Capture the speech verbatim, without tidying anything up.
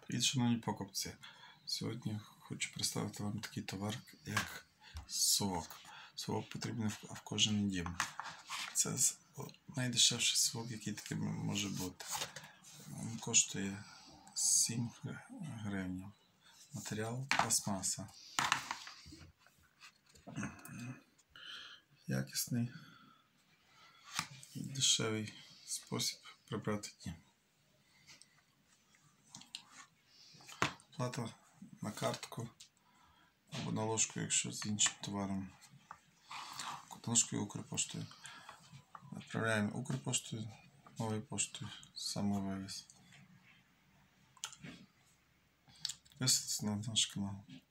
Привіт, шановні покупці! Сьогодні хочу представити вам такий товар, як совок. Совок потрібен в кожен дім. Це найдешевший совок, який таким може бути. Він коштує сім гривень. Матеріал пластмаса. Якісний і дешевий спосіб прибрати дім. Плата на картку або на ложку, якщо з іншим товаром. Ложкою Укрпоштою. Відправляємо Укрпоштою, новою поштою, самовивіз. Підписуйтесь на наш канал.